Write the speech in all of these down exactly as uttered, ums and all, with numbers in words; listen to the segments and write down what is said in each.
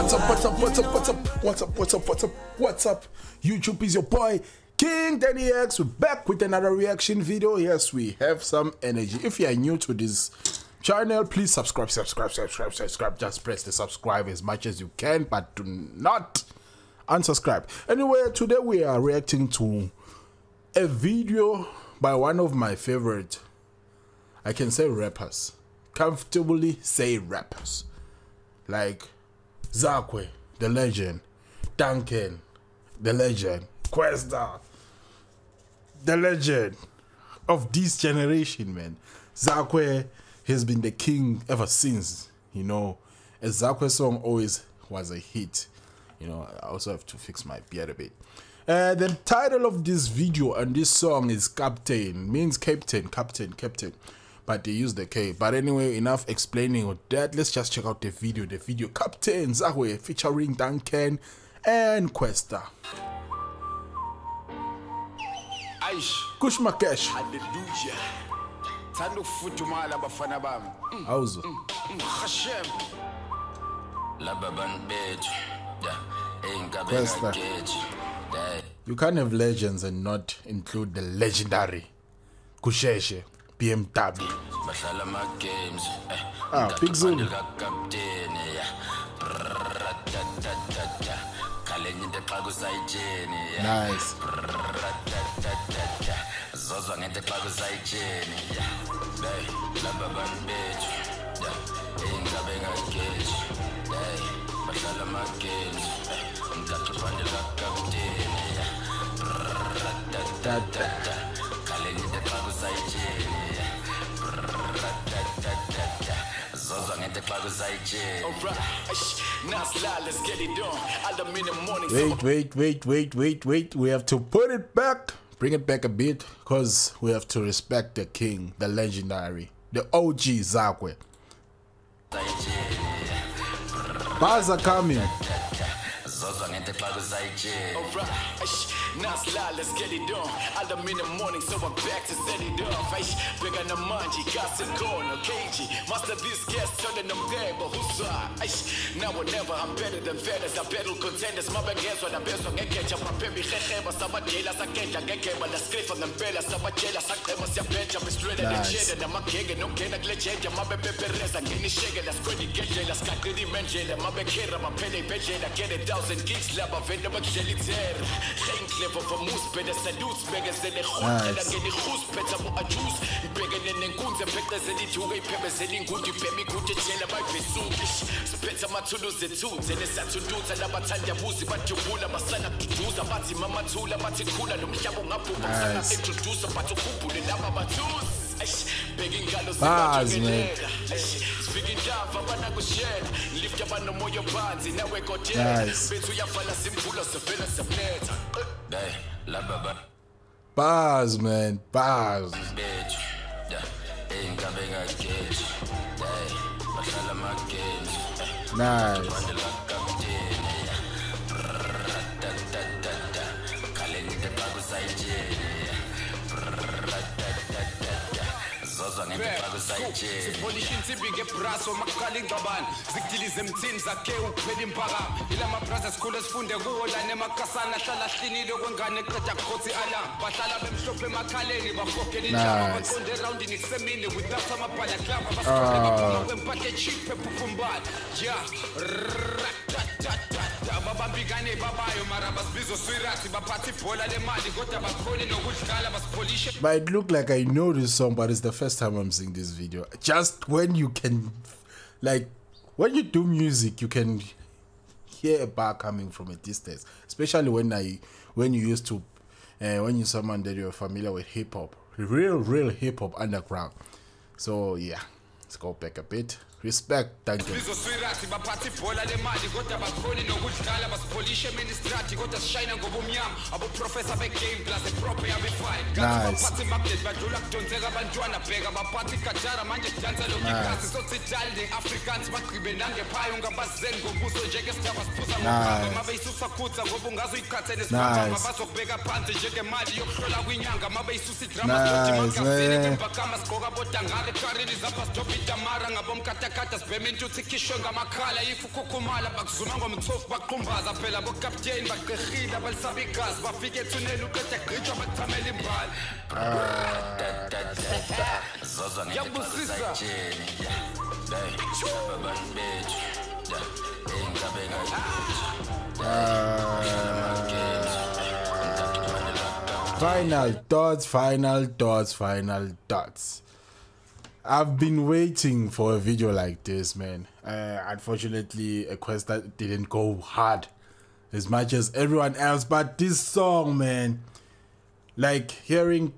What's up, what's up, what's up, what's up, what's up, what's up, what's up, what's up? YouTube is your boy, King Danny X. We're back with another reaction video. Yes, we have some energy. If you are new to this channel, please subscribe, subscribe, subscribe, subscribe. Just press the subscribe as much as you can, but do not unsubscribe. Anyway, today we are reacting to a video by one of my favorite, I can say rappers, comfortably say rappers, like Zakwe, the legend, Duncan, the legend, Kwesta, the legend of this generation, man. Zakwe has been the king ever since, you know. A Zakwe song always was a hit. You know, I also have to fix my beard a bit. Uh, the title of this video and this song is Kapteni, means captain, captain, captain. But they use the K. But anyway, enough explaining with that. Let's just check out the video. The video Kapteni Zakwe featuring Duncan and Kwesta. Kushma Cash. How's Kwesta. You can't have legends and not include the legendary Kusheshe. B M W. Ah, big zoom. Nice. Wait, wait, wait, wait, wait, wait. We have to put it back, bring it back a bit, because we have to respect the king, the legendary, the O G Zakwe. Bars are coming. Nasla, let's get it on. I'm in the morning, so I'm back to set it off. Big on the manji, gas and corn, okay? Master this guest, turning them there, but who's now or never, I'm better than feathers. I battle contenders, my bag is what I'm best on. I catch up my baby, Heba, some jailers, I can't get but the script from the bella, some jailers, I claim myself, bench up straight at the shed, and I'm a keg, and no can I glitch, and my baby Perez, and any shake, and that's pretty get jailers, got the dimension, and my back here, my penny, bench, and I get a thousand gigs, lab of it, but jelly tear. Nice. Bars, man. Nice. Bars, man, bars. Nice. Sipolishini sibike braso makukali ngabani zikudilize emthini zakhe ukuphela impakamo ilama brothers school esifunde kuwo la nemakasana hlala hlinile kwengane eqeda gqothi alarm bahlala bemhlophe emakhaleni bafokela inhlaba baqonde roundini kusemini with that amabhala club abasokela kwempahla cheap ephufumbala yeah babambikane babayo mara basibizo swirathi baphathi ibhola lemali kodwa bakhona nokudlala basipolishe. But it look like I know this song, but it's the first time I'm seeing this video. Just when you can, like, when you do music, you can hear a bar coming from a distance. Especially when I, when you used to, uh, when you're someone that you're familiar with hip hop, real, real hip hop underground. So yeah, let's go back a bit. Respect, Duncan. Final thoughts, final thoughts, final thoughts. I've been waiting for a video like this, man. Uh, unfortunately, Kwesta didn't go hard as much as everyone else, but this song, man, like hearing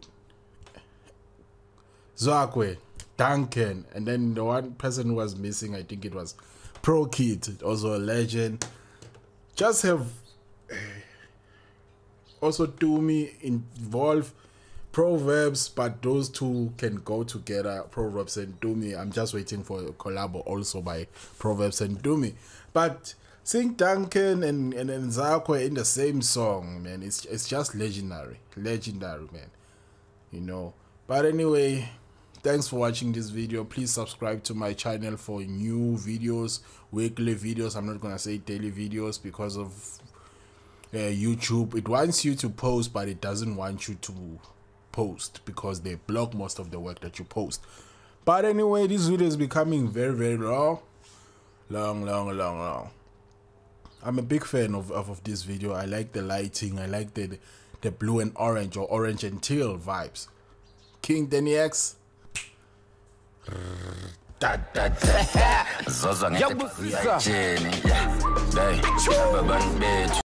Zakwe Duncan, and then the one person who was missing, I think it was Pro Kid, also a legend. Just have also to me involve Proverbs, but those two can go together, Proverbs and Dumi. I'm just waiting for a collab also by Proverbs and Dumi. But seeing Duncan and, and, and Zakwe in the same song, man, it's, it's just legendary. Legendary, man. You know. But anyway, thanks for watching this video. Please subscribe to my channel for new videos, weekly videos. I'm not going to say daily videos because of uh, YouTube. It wants you to post, but it doesn't want you to post because they block most of the work that you post. But anyway, this video is becoming very very long long long long long. I'm a big fan of, of, of this video. I like the lighting, I like the the blue and orange or orange and teal vibes. King Danny X. Da, da, da, da.